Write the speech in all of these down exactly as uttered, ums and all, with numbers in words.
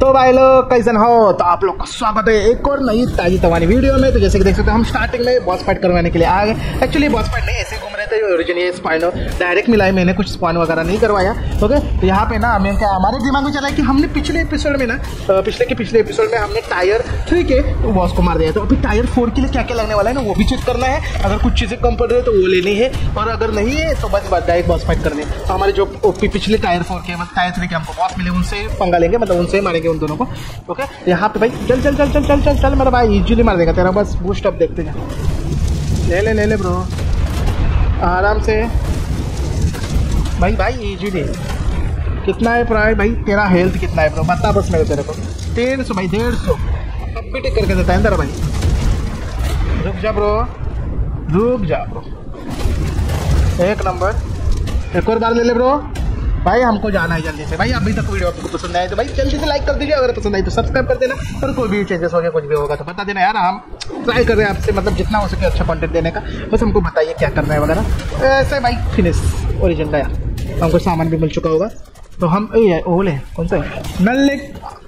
तो भाई लोग कैसन हो, तो आप लोग का स्वागत है एक और नई ताजी तवानी वीडियो में। तो जैसे कि देख सकते हैं हम स्टार्टिंग में बॉस फाइट करवाने के लिए आ गए। एक्चुअली बॉस फाइट नहीं, ऐसे घूम रहे थे। ओरिजिन ये स्पाइनो डायरेक्ट मिला है, मैंने कुछ स्पाइन वगैरह नहीं करवाया। ओके, तो यहाँ पे ना हमें क्या हमारे दिमाग में चला है कि हमने पिछले एपिसोड में ना पिछले के पिछले एपिसोड में हमने टायर थ्री के बॉस को मार दिया। तो अभी टायर फोर के लिए क्या क्या लगने वाला है ना, वो भी चेक करना है। अगर कुछ चीज़ें कम पड़ रही है तो वो लेनी है, और अगर नहीं है तो बस डायरेक्ट बॉस फाइट करनी है। तो हमारे जो पिछले टायर फोर के मतलब टायर थ्री के हमको बॉस मिले, उनसे पंगा लेंगे, मतलब उनसे मारेंगे उन दोनों को। ओके, यहाँ पे भाई चल चल चल चल चल चल चल मेरा भाई इजीली मार देगा तेरा, बस बूस्ट अप देखते जा। ले ले ले ले ब्रो, आराम से भाई भाई इजीली। कितना है प्राइस भाई तेरा, हेल्थ कितना है ब्रो बता बस मेरे तेरे को। डेढ़ सौ भाई, डेढ़ सौ अब भी टिक करके देता है तेरा भाई। रुक जा ब्रो, रुक जा ब्रो, एक नंबर। एक और बार ले ले ब्रो भाई, हमको जाना है जल्दी से भाई। अभी तक वीडियो आपको पसंद आए तो भाई जल्दी से लाइक कर दीजिए, अगर पसंद आई तो सब्सक्राइब कर देना, और कोई भी चेंजेस हो गया कुछ भी होगा तो बता देना यार। हम ट्राई कर रहे हैं आपसे मतलब जितना हो सके अच्छा कंटेंट देने का, बस हमको बताइए क्या करना है वगैरह। ऐसे भाई फिनिश ओरिजिन का यार हमको सामान भी मिल चुका होगा, तो हम ये ओले कौन सा है नल्ले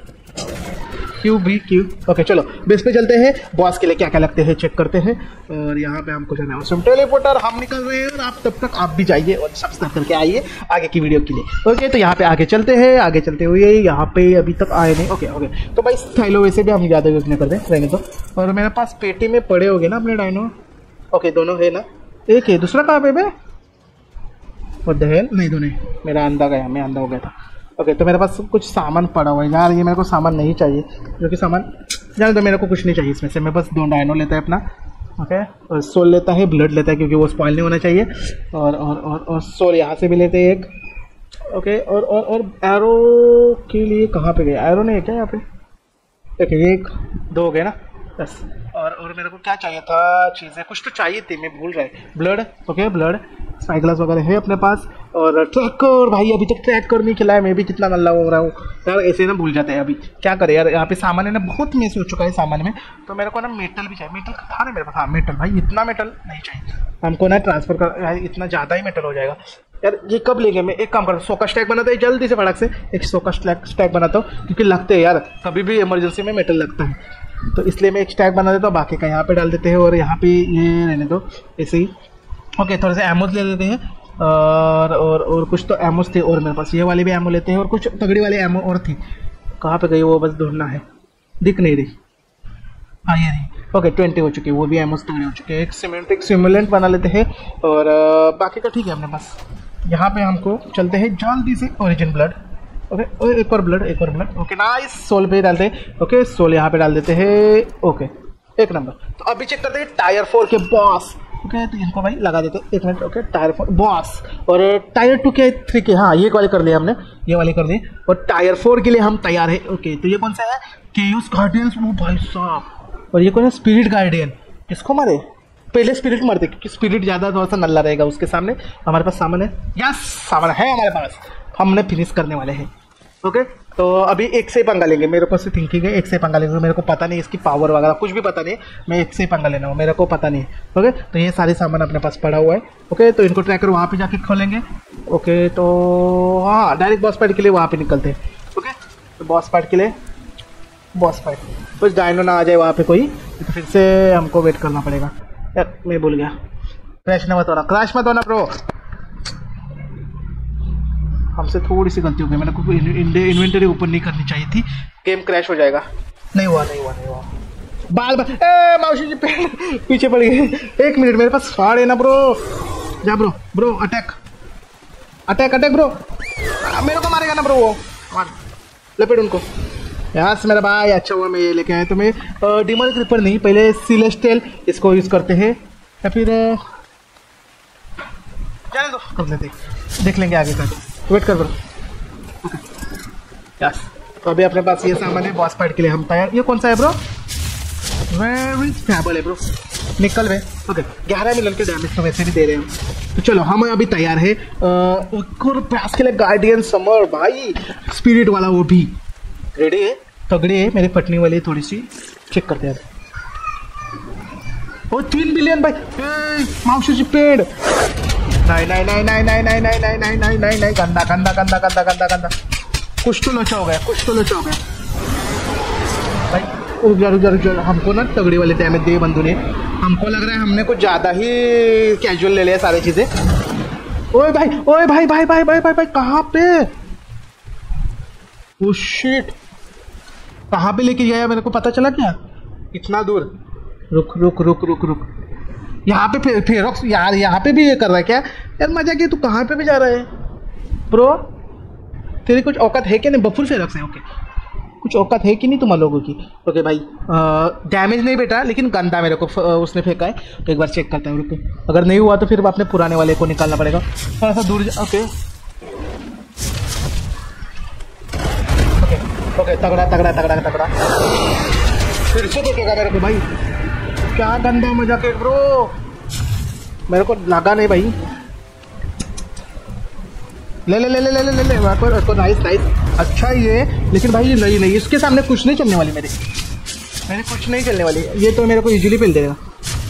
क्यू बी क्यू। ओके चलो बेस पे चलते हैं, बॉस के लिए क्या क्या लगते हैं चेक करते हैं। और यहाँ पे हमको जाना है टेलीपोर्टर, हम निकल रहे हैं और आप तब तक आप भी जाइए और सब्सक्राइब करके आइए आगे की वीडियो के लिए। ओके, तो यहाँ पे आगे चलते हैं। आगे चलते हुए यहाँ पे अभी तक आए नहीं। ओके ओके, तो भाई थैलो वैसे भी हम ज़्यादा यूज नहीं करते रहने तो। और मेरे पास पेटी में पड़े हो गए ना अपने डायनो। ओके दोनों है ना, एक है दूसरा कहाँ पे बे, वो दहल नहीं दोनों, मेरा अंधा गया, मैं अंधा हो गया था। ओके okay, तो मेरे पास कुछ सामान पड़ा हुआ है यार, ये मेरे को सामान नहीं चाहिए, जो कि सामान जाने तो मेरे को कुछ नहीं चाहिए इसमें से। मैं बस दो डायनो लेता है अपना। Okay okay? और सोल लेता है, ब्लड लेता है क्योंकि वो स्पॉइल नहीं होना चाहिए, और और और, और सोल यहाँ से भी लेते हैं एक। Okay okay? और और और एरो के लिए कहाँ पे गया, एरो नहीं है क्या यहाँ पे? ओके okay, एक दो हो गए ना बस। और और मेरे को क्या चाहिए था, चीज़ें कुछ तो चाहिए थी, मैं भूल रहा है। Blood, okay blood, spyglass वगैरह है अपने पास। और ट्रैकर भाई अभी तक ट्रैकर नहीं खिलाया, मैं भी कितना नल्ला हो रहा हूँ यार, ऐसे ना भूल जाते हैं। अभी क्या करें यार, यहाँ पे सामान है ना बहुत मिस हो चुका है सामान में, तो मेरे को ना मेटल भी चाहिए। मेटल था ना मेरे पास, हाँ मेटल भाई, इतना मेटल नहीं चाहिए हमको ना, ट्रांसफर कर इतना ज़्यादा ही मेटल हो जाएगा यार। ये कब लेंगे, मैं एक काम करता हूँ सौ का स्टैक बनाता है जल्दी से फटाक से, एक सौ का स्टैक स्टैक बनाता हूँ, क्योंकि लगते हैं यार कभी भी इमरजेंसी में मेटल लगता है, तो इसलिए मैं एक स्टैक बना देता हूँ। बाकी का यहाँ पे डाल देते हैं, और यहाँ पे ये रहने दो ऐसे ही। ओके, थोड़े से एमोज ले लेते हैं, और और और कुछ तो एमोज थे, और मेरे पास ये वाले भी एमो लेते हैं, और कुछ तगड़ी वाले एमो और थी, कहाँ पे गई वो बस ढूंढना है, दिख नहीं रही। हाँ ये रही। ओके ट्वेंटी हो चुकी है, वो भी एमोज तगड़ी हो चुके हैं। एक सीमेंट एक सिमुलेंट बना लेते हैं, और बाकी का ठीक है अपने पास। यहाँ पे हमको चलते हैं जल्दी से ओरिजिन ब्लड। ओके okay, एक और ब्लड, एक और ब्लड। ओके नाइस, सोल पे डालते हैं। ओके सोल यहाँ पे डाल देते हैं। ओके एक नंबर। तो अभी चेक करते हैं टायर फोर के बॉस। ओके okay, तो इनको भाई लगा देते हैं एक मिनट। ओके टायर फोर बॉस, और टायर टू के थ्री के, हाँ ये वाले कर लिए हमने, ये वाले कर दिए, और टायर फोर के लिए हम तैयार है। ओके okay, तो ये कौन सा है, केयूस गार्डियंस, वो भाई साहब। और ये कौन है, स्पिरिट गार्डियन। किसको मारे, पहले स्पिरिट मारते क्योंकि स्पिरिट ज़्यादा थोड़ा सा नल्ला रहेगा उसके सामने। हमारे पास सामान है, यस सामान है हमारे पास, हमने फिनिश करने वाले हैं। Okay okay? तो अभी एक से ही पंगा लेंगे, मेरे को से थिंकिंग है एक से पंगा लेंगे, मेरे को पता नहीं इसकी पावर वगैरह कुछ भी पता नहीं है, मैं एक से ही पंगा लेना हूँ, मेरे को पता नहीं है। Okay okay? तो ये सारे सामान अपने पास पड़ा हुआ है। Okay okay? तो इनको ट्रैकर वहाँ पे जाके खोलेंगे। Okay okay? तो हाँ डायरेक्ट बॉस फाइट के लिए वहाँ पे निकलते हैं। Okay okay? तो बॉस फाइट के लिए बॉस फाइट, कुछ डायनो ना आ जाए वहाँ पे कोई, तो फिर से हमको वेट करना पड़ेगा। यार मैं भूल गया, क्रैश ना मत होना, क्रैश मत होना ब्रो, हमसे थोड़ी सी गलती हो गई, मैंने को इन्वेंटरी ओपन नहीं करनी चाहिए थी, गेम क्रैश हो जाएगा। नहीं हुआ नहीं हुआ नहीं हुआ बाल बाल ए माउशी जी पीछे पड़ गए। एक मिनट, मेरे पास फाड़ है ना ब्रो, जा bro bro attack attack attack bro, मेरे को मारेगा ना ब्रो, वो मार लपेट उनको। यस मेरा भाई, अच्छा हुआ मैं ये लेके आया। तो मैं डिमोन क्रीपर नहीं, पहले सिलेस्टियल इसको यूज़ करते हैं, या फिर जाने दो कर लेते, देख लेंगे आगे का, वेट कर ब्रो। ओके यस, तो अभी अपने पास ये सामान है, बॉस फाइट के लिए हम तैयार। ये कौन सा है ब्रो, वेरी स्टेबल है ब्रो, निकल वे। ओके ग्यारह मिलियन के डैमेज तो वैसे भी दे रहे हैं, तो चलो हम अभी तैयार है। प्यास के लिए गार्डियन समर भाई, स्पिरिट वाला वो भी रेडी है, तगड़े है। मेरी फटने वाली थोड़ी सी चेक करते हैं। ओ तीन बिलियन भाई, माउशी पेड़, नहीं नहीं नहीं नहीं नहीं नहीं नहीं नहीं नहीं नहीं नहीं नहीं, गंदा गंदा गंदा गंदा गंदा गंदा, कुछ तो लोचा हो गया, कुछ तो लोचा हो गया। रुक जा रुक जा रुक जा, हमको ना तगड़ी वाले डैमेज दिए बंदू ने। हमको लग रहा है हमने कुछ ज़्यादा ही कैजुअल ले लिया सारी चीज़ें। ओए भाई ओए भाई भाई भाई भाई भाई भाई कहाँ पे? ओह शिट, कहाँ पे लेके गया मेरे को पता चला क्या? इतना दूर। रुक रुक रुक रुक रुक, यहाँ पे फे, फेरोक्स यार, यहाँ पे भी ये कर रहा है क्या यार? मजा क्या, तू कहाँ पे भी जा रहा है ब्रो? तेरी कुछ औकात है क्या? नहीं बफुल फेरोक्स है, ओके कुछ औकात है कि नहीं तुम लोगों की? ओके भाई, डैमेज नहीं बेटा, लेकिन गंदा मेरे को उसने फेंका है, तो एक बार चेक करता हूँ। रुको, अगर नहीं हुआ तो फिर अपने पुराने वाले को निकालना पड़ेगा। थोड़ा सा दूर जा, ओके ओके ओके, तगड़ा तगड़ा तगड़ा तगड़ा। फिर से देखेगा मेरे को भाई, क्या गंदा मजाक है ब्रो, मेरे को लगा नहीं भाई। ले ले ले ले ले ले ले ले को नाइस नाइस, अच्छा ये, लेकिन भाई ये नहीं नहीं, इसके सामने कुछ नहीं चलने वाली मेरे मेरे कुछ नहीं चलने वाली, ये तो मेरे को इजीली पेल देगा।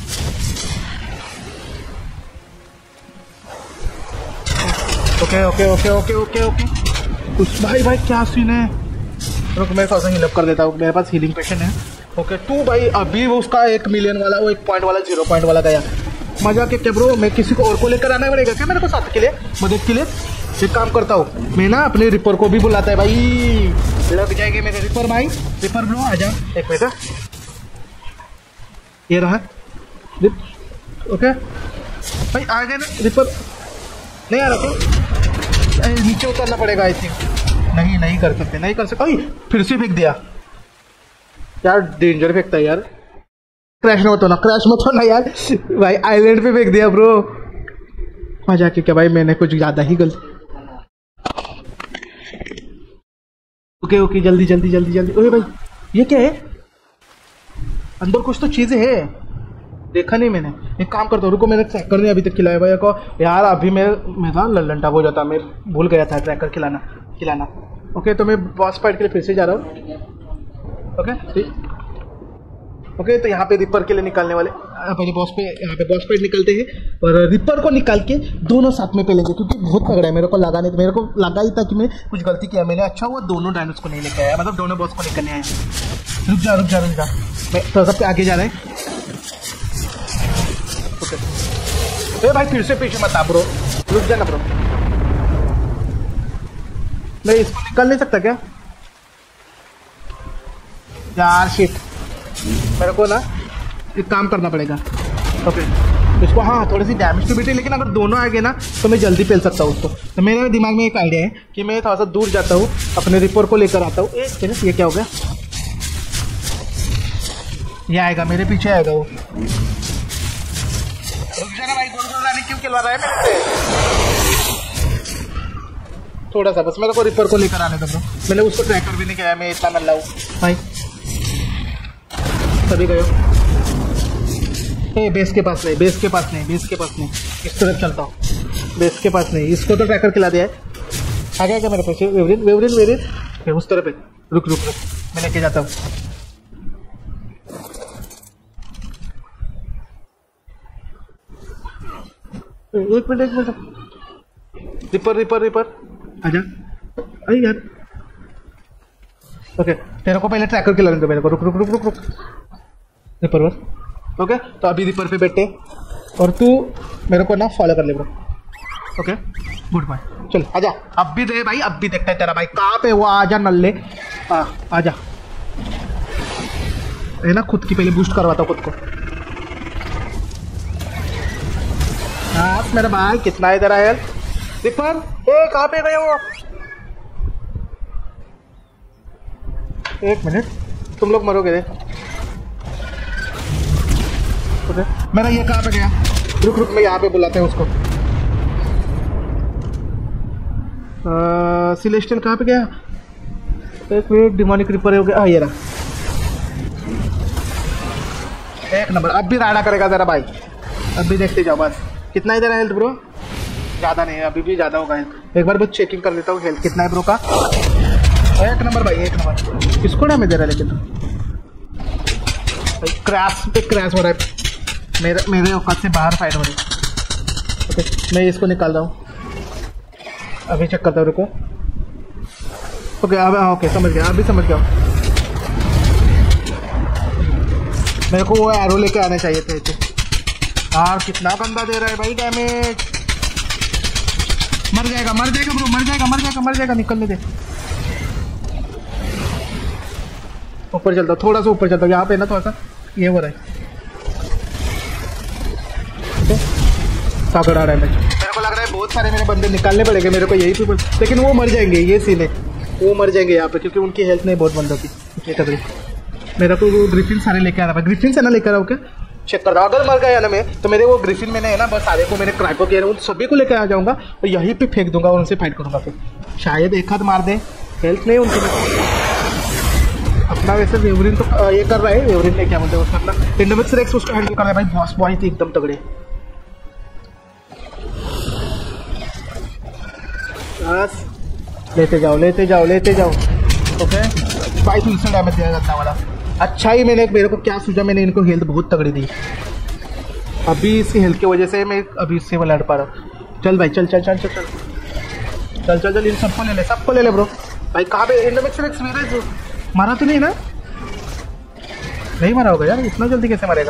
Okay okay okay okay okay okay, कुछ भाई भाई क्या सीन है? रुक मैं थोड़ा सा हील अप कर देता हूँ, मेरे पास हीलिंग पेशेंट है। ओके टू भाई, अभी वो उसका एक मिलियन वाला, वो एक पॉइंट वाला, जीरो पॉइंट वाला गया। मजा के क्या ब्रो, मैं किसी को और को लेकर आना पड़ेगा क्या मेरे को साथ के लिए, मदद के लिए? एक काम करता हूँ मैं ना, अपने रिपर को भी बुलाता है भाई, लग जाएगी मेरे रिपर भाई। रिपर ब्रो आ जा एक मिनट, ये रहा रिप, ओके भाई आ गए ना रिपर? नहीं आ रहा क्या? नीचे उतरना पड़ेगा आई थिंक। नहीं नहीं कर सकते, नहीं कर सकते। फिर से फेंक दिया यार, डेंजर फेंकता है यार। क्रैश मत होना, क्रैश मत होना यार भाई, आइलैंड पे फेंक दिया ब्रो। मजा के क्या भाई, मैंने कुछ ज़्यादा ही गलती। ओके ओके, जल्दी जल्दी जल्दी जल्दी। ओए भाई ये क्या है? अंदर कुछ तो चीज़ें है, देखा नहीं मैंने। एक काम करता हूँ, रुको मेरे ट्रैकर ने अभी तक खिलाया भाई को यार, अभी मैं मेरा लल्लनटा हो जाता, मैं भूल गया था ट्रैकर खिलाना खिलाना। ओके तो मैं बॉस फाइट के लिए फिर से जा रहा हूँ। ओके ठीक, ओके तो यहाँ पे रिपर के लिए निकालने वाले, पहले बॉस पे, यहाँ पे बॉस फाइट निकलते हैं और रिपर को निकाल के दोनों साथ में पेलेंगे, क्योंकि बहुत तगड़ा है। मेरे को लगा नहीं, मेरे को लगा ही था कि मैं कुछ गलती किया मैंने। अच्छा हुआ दोनों डायनोस को नहीं लेके आया, मतलब दोनों बॉस को लेकर नहीं आया। रुक जा रुक जा रुक जा, मैं थोड़ा सा आगे जा रहे हैं। ओके भाई फिर से पीछे मत आ ब्रो, रुक जा ना ब्रो। मैं इसको निकाल नहीं सकता क्या यार? शिट, मेरे को ना एक काम करना पड़ेगा। ओके इसको, हाँ थोड़ी सी डैमेज तो बेटे, लेकिन अगर दोनों आ गए ना तो मैं जल्दी पेल सकता हूँ उसको। तो मेरे दिमाग में एक आइडिया है कि मैं थोड़ा सा दूर जाता हूँ, अपने रिपर को लेकर आता हूँ। एक सेकंड, ये क्या हो गया? ये आएगा मेरे पीछे आएगा वो। रुक जाना भाई, गोल गोल रानी क्यों खिलवा रहा है मेरे से? थोड़ा सा बस मेरे को रिपर को लेकर आने दो ब्रो, मैंने उसको ट्रैकर भी नहीं किया, मैं इतना नल्ला हूँ भाई। सभी गए ए, बेस के पास नहीं, बेस के पास नहीं, बेस के पास नहीं, इस तरफ चलता हूँ, बेस के पास नहीं। इसको तो ट्रैकर खिला दिया है, आ गया क्या मेरे पास? वेवरिन वेवरिन वेवरिन उस तरफ है। रुक रुक रुक, मैं लेके जाता हूँ। एक मिनट एक मिनट, रिपर रिपर रिपर आजा। अरे यार ओके, तेरे को पहले ट्रैकर खिलाने दो मेरे को। रुक रुक रुक रुक रुक, रिपर बस। ओके तो अभी रिपर पे बैठे और तू मेरे को ना फॉलो कर ले ब्रो। ओके गुड बाय, चल आजा। अब भी दे भाई, अब भी देखता है तेरा भाई कहाँ पे वो। आजा नल्ले, आ आजा। है ना, खुद की पहले बूस्ट करवाता हूँ खुद को। हाँ मेरा भाई, कितना इधर आया रिपर? ए कहाँ पे गए वो? एक मिनट, तुम लोग मरोगे रे। मेरा ये कहाँ पे गया? रुक रुक, मैं यहाँ पे बुलाते हैं उसको। सिलेस्टियल कहाँ पे गया? एक मिनट, डिमोनिक रिपर हो गया। हाँ ये रहा, एक नंबर। अब भी राडा करेगा तेरा भाई, अब भी देखते जाओ बस। कितना इधर है हेल्थ ब्रो? ज़्यादा नहीं है, अभी भी ज़्यादा होगा हेल्थ। एक बार बस चेकिंग कर लेता हूँ हेल्थ कितना है ब्रो का। एक नंबर भाई, एक नंबर। किसको डैमेज दे रहा है लेकिन भाई? क्रैश पे क्रैश हो रहा है, मेरे मेरे औकात से बाहर फाइट हो रही है। ओके मैं इसको निकाल रहा हूँ, अभी चेक करता हूँ, रुको। ओके अब ओके समझ गया, अभी समझ गया। मेरे को वो एरो लेके आने चाहिए थे। यार कितना गंदा दे रहा है भाई डैमेज। मर जाएगा मर जाएगा ब्रो, मर जाएगा मर जाएगा मर जाएगा। निकलने दे। ऊपर चलता हूँ, थोड़ा सा ऊपर चलता हूँ। यहाँ पे ना थोड़ा सा ये हो रहा है। तगड़ा डैमेज। मेरे को लग रहा है बहुत सारे मेरे बंदे निकालने पड़ेंगे मेरे को यही पे, लेकिन वो मर जाएंगे। ये सीन है, वो मर जाएंगे यहाँ पे क्योंकि उनकी हेल्थ नहीं बहुत बंदों की। इतनी तगड़ी। मेरा को वो ग्रिफिन सारे लेके आ रहा है। ग्रिफिन से ना लेकर आओ क्या, चेक कर रहा हूँ। अगर मर गया ना मैं तो मेरे वो ग्रिफिन मैंने है ना बस सारे को मेरे क्राइको किया उन सभी को लेकर आ जाऊंगा और यहीं पे फेंक दूंगा और उनसे फाइट करूंगा। फिर शायद एक हाथ मार दे, हेल्थ नहीं उनकी। अपना वैसे वेवरिन तो ये कर रहा है। वेवरिन ने क्या बोलते हैं उसका अपना इंडोमिक्स रेक्स उसको हैंडल कर रहा है भाई। बॉस बॉय थी एकदम तगड़े। बस लेते जाओ लेते जाओ लेते जाओ। ओके भाई फिर से डैमेज दिया गंदा वाला। अच्छा ही मैंने मेरे को क्या सोचा, मैंने इनको हेल्थ बहुत तगड़ी दी। अभी इसकी हेल्थ की वजह से मैं अभी इससे लड़ पा रहा हूँ। चल भाई चल चल चल चल चल चल चल चल इन सबको ले ले सबको ले ले ब्रो। भाई कहाँ पे इंडोमिक्स रेक्स मेरा मारा तो नहीं ना? नहीं मारा होगा यार, इतना जल्दी कैसे मरेगा?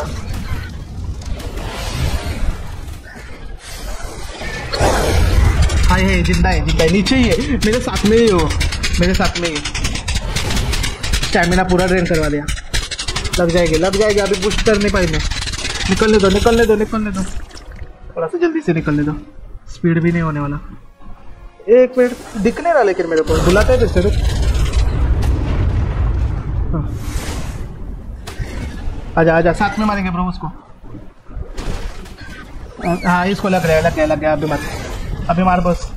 हाय है जिंदा है जिंदा है। नीचे ही है मेरे साथ में ही हो, मेरे साथ में ही। स्टैमिना पूरा ड्रेन करवा दिया। लग जाएगी लग जाएगी अभी पुश कर नहीं पाएंगे। निकलने दो निकलने दो निकलने दो, थोड़ा सा जल्दी से निकलने दो। स्पीड भी नहीं होने वाला। एक मिनट दिख नहीं रहा लेकिन मेरे को बुलाते हैं जैसे। हाँ आजा आजा साथ में मारेंगे ब्रो उसको। हाँ इसको लग रहा है लग गया लग गया। अभी मार अभी मार बस।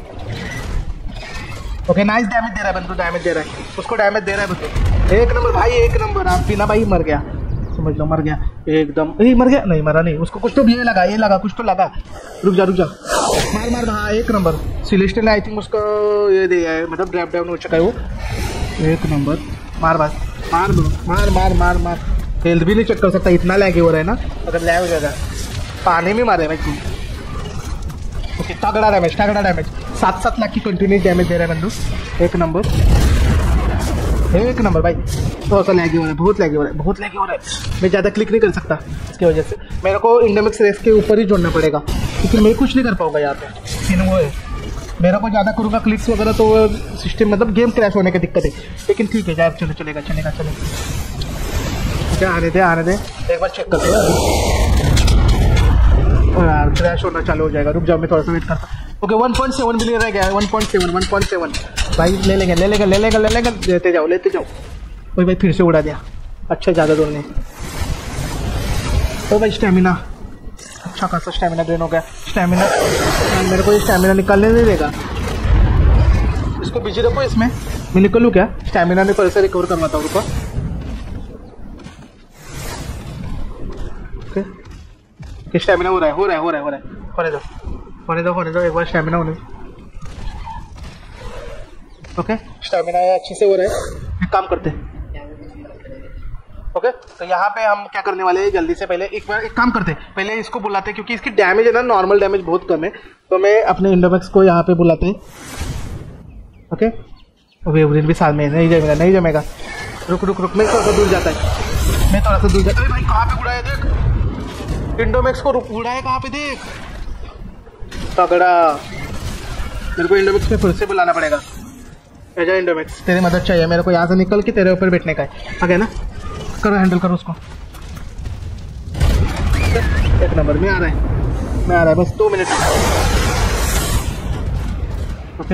ओके नाइस डैमेज दे रहा है बंदू, डैमेज दे रहा है उसको, डैमेज दे रहा है बंदू। एक नंबर भाई एक नंबर। आप बिना भाई मर गया, समझ लो मर गया एकदम। नहीं मर गया, नहीं मरा नहीं। उसको कुछ तो ये लगा ये लगा कुछ तो लगा। रुक जा रुक जा मार मार। हाँ एक नंबर। सिलेस्टियल आई थिंक उसको ये दिया है, मतलब ड्रैप डाउन हो चुका है वो। एक नंबर मार बस मार मार मार मार मार। हेल्थ भी नहीं चेक कर सकता, इतना लैग हो रहा है ना। अगर लैग हो जाएगा पानी में मारे भाई तू। ओके तगड़ा डैमेज तगड़ा डैमेज। सात सात लाख की कंटिन्यूस डैमेज दे रहा है बंदू। एक नंबर एक नंबर भाई। थोड़ा सा लैग हो रहा है, बहुत लैग हो रहा है बहुत लैग हो रहा है। मैं ज़्यादा क्लिक नहीं कर सकता इसकी वजह से। मेरे को इंडोमिक्स रेस के ऊपर ही जोड़ना पड़ेगा क्योंकि मैं कुछ नहीं कर पाऊंगा यहाँ पे। सीन वो है मेरा को ज़्यादा करूँगा क्लिक्स वगैरह तो सिस्टम मतलब गेम क्रैश होने की दिक्कत है। लेकिन ठीक है यार चलो चलेगा चलेगा चलेगा। क्या आने दे आने दे एक बार चेक करते हैं यार। क्रैश होना चालू हो जाएगा। रुक जाओ मैं थोड़ा सा वेट करता हूँ। Okay one point seven billion रह गया है। One point seven one point seven भाई ले लेंगे ले लेंगे ले लेंगे ले लेंगे। लेते जाओ लेते जाओ। भाई भाई फिर से उड़ा दिया। अच्छा ज़्यादा दोनों ने। ओ भाई स्टैमिना अच्छा खासा स्टैमिना ड्रेन हो गया। स्टैमिना मेरे को ये स्टैमिना निकालने नहीं देगा। इसको बिजी रखो इसमें, मैं निकलूँ क्या? स्टैमिना में थोड़ा सा रिकवर करवाता हूँ। रुको ओके स्टैमिना हो रहा है हो रहा है हो रहा है हो रहा है होने दो होने दो होने दो एक बार स्टैमिना होने। ओके स्टैमिना अच्छे से हो रहा है। एक काम करते हैं ओके तो यहाँ पे हम क्या करने वाले हैं जल्दी से पहले एक बार एक काम करते हैं पहले इसको बुलाते हैं क्योंकि इसकी डैमेज है ना नॉर्मल डैमेज बहुत कम है। तो मैं अपने इंडोमिक्स को यहाँ पे बुलाते हैं। ओके वेवरिन भी साथ में नहीं जमेगा नहीं जमेगा। रुक रुक रुक मैं थोड़ा सा दूर जाता है मैं थोड़ा सा दूर जाता है। भाई कहाँ पे उड़ाया देख इंडोमिक्स को उड़ाया कहाँ पे देख तगड़ा। मेरे को इंडोमिक्स में फिर से बुलाना पड़ेगा। एजा इंडोमिक्स तेरी मदद चाहिए मेरे को यहाँ से निकल के तेरे ऊपर बैठने का है। आ गया ना करो हैंडल करो उसको। एक नंबर में आ रहा है मैं आ रहा है बस दो मिनट। ओके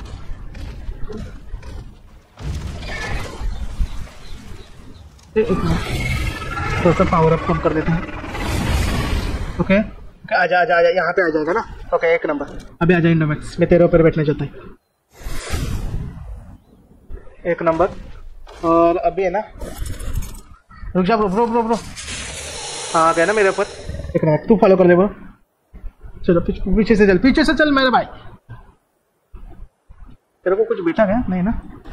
एक मिनट थोड़ा सा पावर अप कम कर देते हैं। ओके आजा आजा आजा यहाँ पे आ जाएगा ना। ओके एक नंबर अभी आ जाए इंडोमिक्स मैं तेरे ऊपर बैठने चाहता हूँ। एक नंबर और अभी है ना रुक जा ब्रो ब्रो ब्रो ब्रो। हाँ आ गया ना मेरे ऊपर। एक नंबर तू फॉलो कर ले ब्रो। चलो पीछे से चल पीछे से चल मेरे भाई। तेरे को कुछ बेटा गया नहीं ना।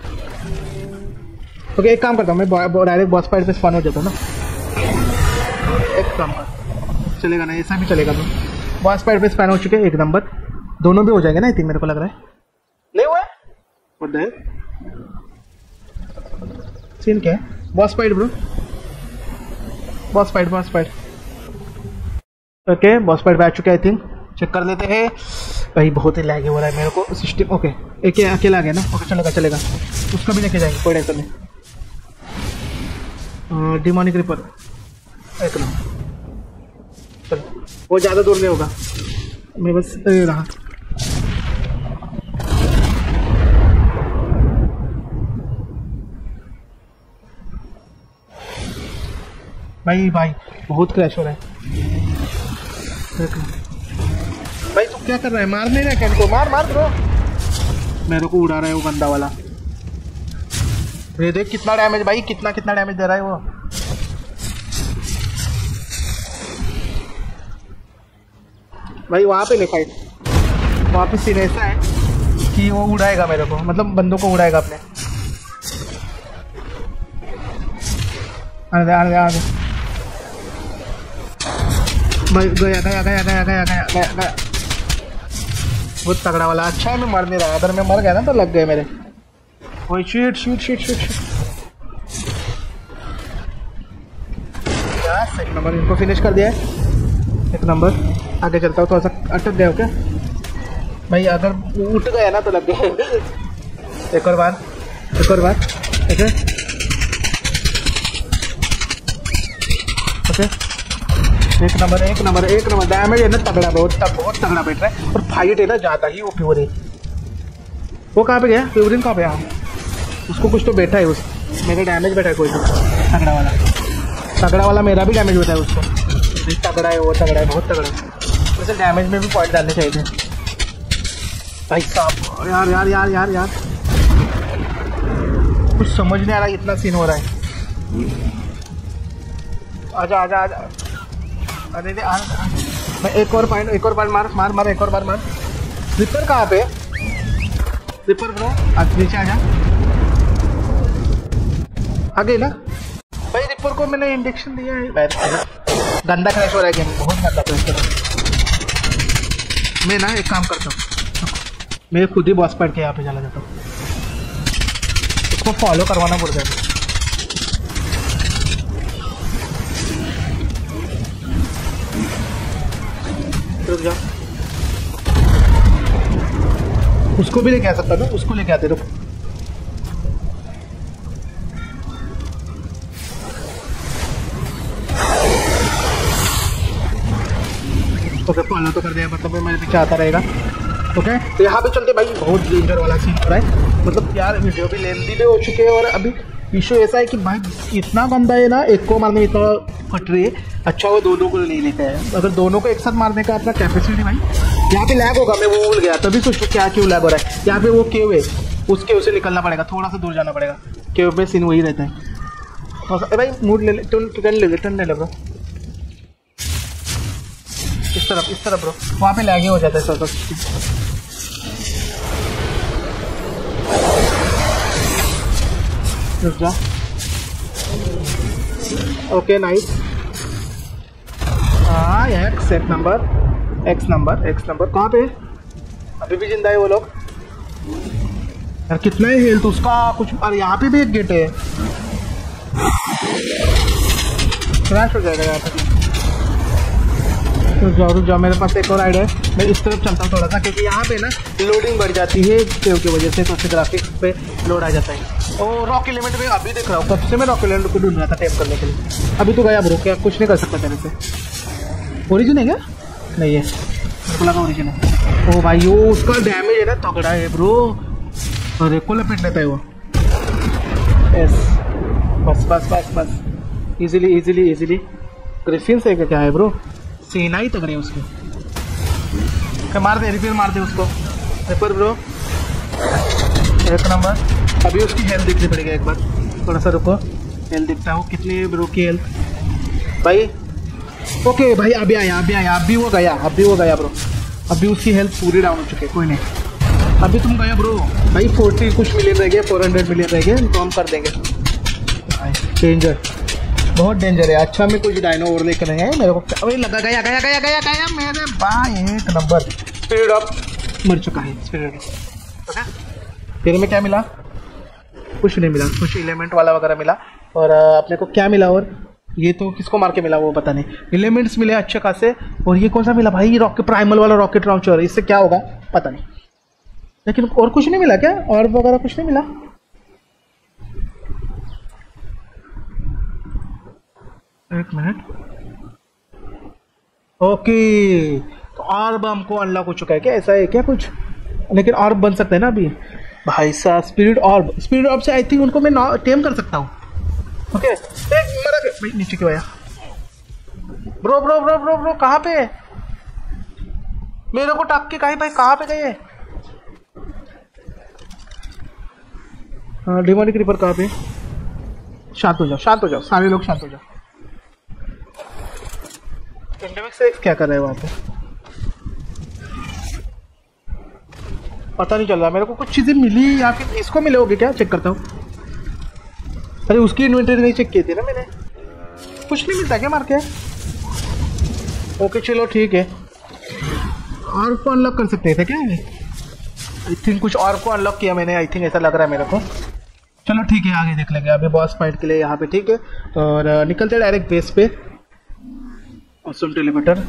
ओके एक काम करता हूँ मैं डायरेक्ट बॉस फाइट पे स्पॉन हो जाता हूँ ना। एक काम कर चलेगा ना ऐसा भी चलेगा। तो बॉस फाइट पे स्पॉन हो चुके एक नंबर दोनों भी हो जाएंगे ना आई थिंक मेरे को लग रहा है। नहीं हुआ है सीन क्या है boss fight bro. Boss fight boss fight. Okay boss fight बैठ चुके आई थिंक। चेक कर लेते हैं भाई, बहुत ही लैग हो रहा है मेरे को सिस्टम। ओके एक अकेला आ गया ना, ओके चलेगा चलेगा, उसका भी लेके जाएंगे, कोई टेंशन नहीं। डिमोनिक रिपर एक ना, चलो वो ज़्यादा दूर नहीं होगा, मैं बस रहा। भाई भाई बहुत क्रैश हो रहा है भाई। तू क्या कर रहा है? मार नहीं रहा कैन को, मार मार ब्रो। मेरे को उड़ा रहा है वो गंदा वाला। ये देख कितना डैमेज भाई, कितना कितना डैमेज दे रहा है वो। भाई वहाँ पे ले फाइट, वहाँ पे सीन ऐसा है कि वो उड़ाएगा मेरे को, मतलब बंदों को उड़ाएगा अपने। आगे आगे आगे भाई, गया गया गया गया गया गया गया गया। बहुत तगड़ा वाला। अच्छा है मैं मर नहीं रहा, अगर मैं मर गया ना तो लग गए मेरे। वही shit shit shit shit shit. एक नंबर इनको फिनिश कर दिया है, एक नंबर। आगे चलता हूँ, थोड़ा सा अटक गया हो क्या भाई? अगर उठ गया ना तो लग गए। एक और बार, एक और बार। ओके ओके, एक नंबर एक नंबर एक नंबर। डैमेज है ना तगड़ा, बहुत बहुत तगड़ा बैठ रहा है। और फाइट है ना ज़्यादा ही वो प्योरिन। वो कहाँ पे गया प्योरिन? कहाँ पे? हाँ उसको कुछ तो बैठा है, उस मेरा डैमेज बैठा है कोई तो तगड़ा वाला। तगड़ा वाला मेरा भी डैमेज होता है उसको। तगड़ा है वो, तगड़ा है, बहुत तगड़ा है। वैसे डैमेज में भी पॉइंट डालने चाहिए थे भाई साहब। यार यार यार यार यार कुछ समझ नहीं आ रहा, इतना सीन हो रहा है। आजा आजा आजा। अरे आ, आ, मैं एक और पॉइंट, एक और पॉइंट मार मार मार, एक और बार मार। रिपर कहाँ पे? रिपर ब्रो आज नीचे आजा। आ गई ना भाई। रिपर को मैंने इंजेक्शन दिया है। गंदा क्रैश हो रहा है गेम, बहुत गंदा क्रैश हो रहा है। मैं ना एक काम करता हूँ, मैं खुद ही बॉस फाइट के यहाँ पे चला जाता हूँ। उसको फॉलो करवाना पड़ जाएगा। रुक जा, उसको भी लेके आ सकता ना, उसको लेके आते। रुक ओके फॉलो तो कर दिया, मतलब मेरे पीछे आता रहेगा। ओके तो यहाँ पे चलते भाई, बहुत डेंजर वाला सीन हो रहा है। मतलब यार वीडियो भी लेंदी भी हो चुके हैं, और अभी इशू ऐसा है कि भाई इतना गंदा है ना, एक को मारने में इतना फट रही है। अच्छा वो दोनों को ले लेता है, अगर दोनों को एक साथ मारने का अपना कैपेसिटी भाई। यहाँ पे लैग होगा, मैं वो भूल गया, तभी सोचो क्या क्यों लैग हो रहा है। यहाँ पे वो केव है, उस केव से निकलना पड़ेगा, थोड़ा सा दूर जाना पड़ेगा। केव में सीन वही रहता है। भाई मूड ले ले, टर्न ले ले, टर्न ले ले ब्रो, इस तरफ इस तरफ ब्रो। वहाँ पे लैग हो जाता है सब। रुक जा। Okay nice. हाँ एक्स एक नंबर, एक्स नंबर एक्स नंबर। कहाँ पे? अभी भी जिंदा है वो लोग यार। कितना ही हेल्थ उसका कुछ। अरे यहाँ पे भी एक गेट है, क्रैश हो जाएगा यहाँ पे। रुक जाओ रुक जाओ, मेरे पास एक और आइडिया है। मैं इस तरफ चलता हूँ थोड़ा सा, क्योंकि यहाँ पे ना लोडिंग बढ़ जाती है केव की वजह से, तो उससे ग्राफिक्स पे लोड आ जाता है। और रॉक एलिमेंट में अभी देख रहा हूँ, कब से मैं रॉक एलिमेंट को ढूंढ रहा था टेप करने के लिए। अभी तो गया ब्रो, क्या कुछ नहीं कर सकता तेरे से। ओरिजिन है क्या? नहीं है, मेरे को लगा ओरिजिन है। ओ भाई वो उसका डैमेज है ना तगड़ा है ब्रो, अरे को लपेट लेता है वो। यस बस बस बस बस, इजीली इजीली इजीली। ग्रिफिन से क्या है ब्रो, सेना ही तगड़ी है उसकी। क्या मार दे, रिपेयर मार दे उसको। रिपेयर ब्रो एक नंबर। अभी उसकी हेल्थ देखनी पड़ेगी एक बार, थोड़ा सा रुको। हेल्थ दिखता हो कितनी ब्रो की हेल्थ भाई। ओके भाई अभी आया अभी आया, अभी वो गया, अभी वो गया ब्रो। अभी उसकी हेल्थ पूरी डाउन हो चुकी है। कोई नहीं, अभी तुम गया ब्रो भाई। फोर्टी कुछ मिलियन रह गए, फोर हंड्रेड मिलियन रह गए, तो हम कर देंगे। डेंजर, बहुत डेंजर है। अच्छा मैं कुछ डायनो और लेकर आए हैं मेरे को। अभी लगा गया गया गया गया गया मेरे भाई, एक नंबर। स्पीड अप मर चुका है, स्पीड अप। फिर में क्या मिला? कुछ नहीं मिला, कुछ एलिमेंट वाला वगैरह मिला। और अपने को क्या मिला? और ये तो किसको मार के मिला वो पता नहीं। एलिमेंट्स मिले अच्छे खासे। और ये कौन सा मिला भाई? रॉकेट प्राइमल वाला रॉकेट लॉन्चर। इससे क्या होगा पता नहीं, लेकिन और कुछ नहीं मिला क्या? और वगैरह कुछ नहीं मिला? एक मिनट। ओके, तो ऑर्ब हमको अनलॉक हो चुका है क्या? ऐसा है क्या कुछ? लेकिन ऑर्ब बन सकता है ना अभी भाई साहब। स्पिरिट ऑर्ब, स्पिरिट ऑर्ब से आई थिंक उनको मैं टेम कर सकता हूँ। ओके एक मरा के भाई नीचे क्यों आया? Bro bro bro bro bro कहाँ पे? मेरे को टक के कहीं भाई कहाँ पे गए? हाँ डिमोनिक रिपर कहाँ पे? शांत हो जाओ, शांत हो जाओ, सारे लोग शांत हो जाओ। एंडेमिक से क्या कर रहे हैं वहाँ पे? पता नहीं चल रहा मेरे को। कुछ चीजें मिली या फिर इसको मिले होगे क्या? चेक करता हूँ। अरे उसकी इन्वेंटरी नहीं चेक की थी ना मैंने। कुछ नहीं मिलता क्या मार के? ओके चलो ठीक है। और को अनलॉक कर सकते थे क्या? आई थिंक कुछ और को अनलॉक किया मैंने, आई थिंक ऐसा लग रहा है मेरे को। चलो ठीक है आगे देख लेंगे। अभी बॉस फाइट के लिए यहाँ पे ठीक है। और निकलते डायरेक्ट बेस पे। Awesome telemeter.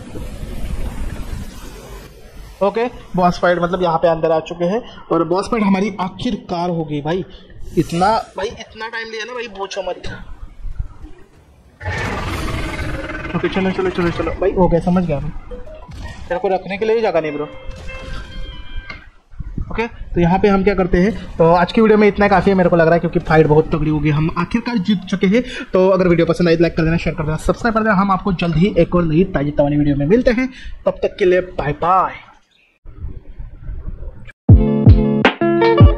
Okay boss fight मतलब यहाँ पे अंदर आ चुके हैं। और बॉस फाइट हमारी आखिरकार हो गई भाई। इतना भाई इतना टाइम लिया ना भाई, पूछो मत। ओके चलो चलो चलो चलो भाई हो गया, समझ गया मैं। तेरे को रखने के लिए ही जगह नहीं ब्रो। ओके तो यहाँ पे हम क्या करते हैं, तो आज की वीडियो में इतना काफ़ी है मेरे को लग रहा है, क्योंकि फाइट बहुत तगड़ी होगी। हम आखिरकार जीत चुके हैं। तो अगर वीडियो पसंद आई लाइक कर देना, शेयर कर देना, सब्सक्राइब कर देना। हम आपको जल्द ही एक और नई ताजी तवानी वीडियो में मिलते हैं। तब तक के लिए बाय बाय।